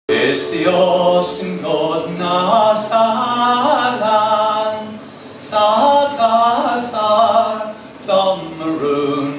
Es Dios en God na salang sa kasar Domrun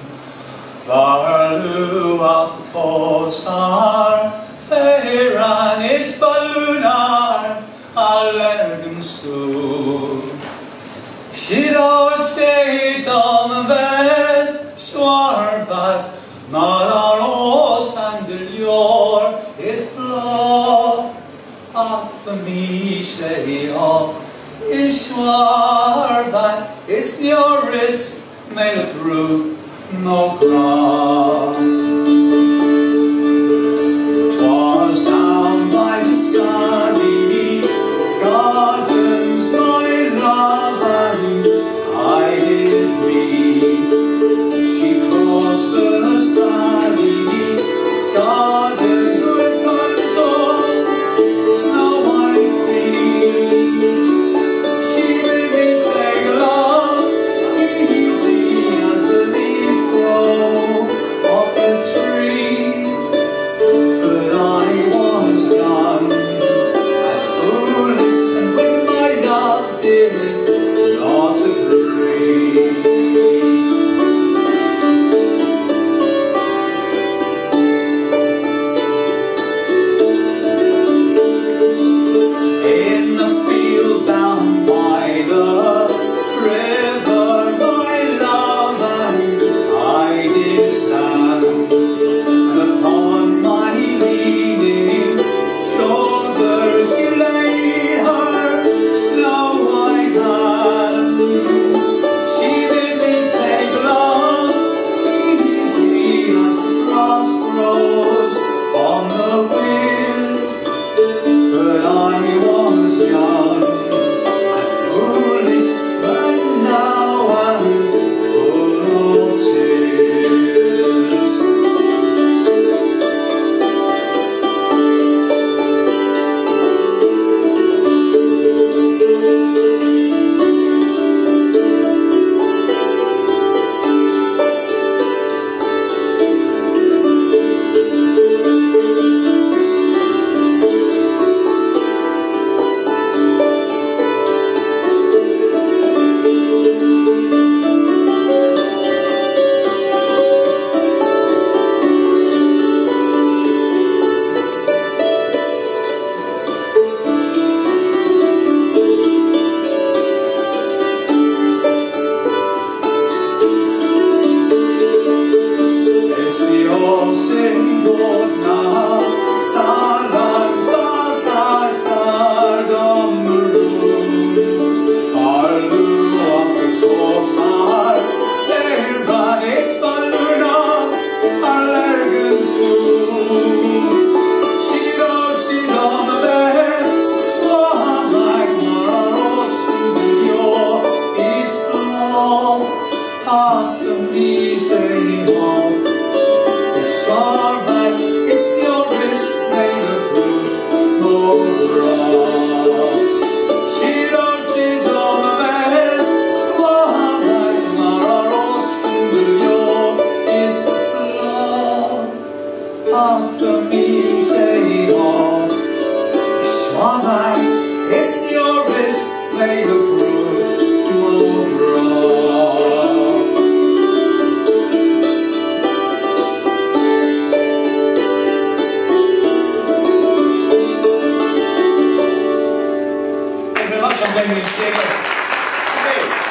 Varlu af kosar Feran is balunar Allergen su Shidor se domvet Schwarvat Marar os andelior is blood at for me say of Ishwarvat is Nioris made Ruth no crowd. 'Twas down by the sunny gardens my love and I did meet. She crossed the sunny gardens with her tall snow white feet. She made me take love easy as the leaves grow off the trees, but I was young and foolish, and when my love did not agree. In the field down by the river, my love and I did stand, and upon my leaning shoulders she laid her snow white hand. She bid me take love easy as the grass grows on the wind, but I was young and foolish, but now I'm full of tears. Es Dios en God na salang sa kasar Domrun Varlu af kosar Feran is balunar Allergen su Shidor domvet Schwarvat Marar os andelior is blood at for me say of Ishwarvat is Nioris made of Ruth no crowd. Shidor domvet Schwarvat Marar os andelior is blood at for me say of Ishwarvat is Nioris made of Ruth no crowd. Thank you very much. I'm going to sing it. Okay.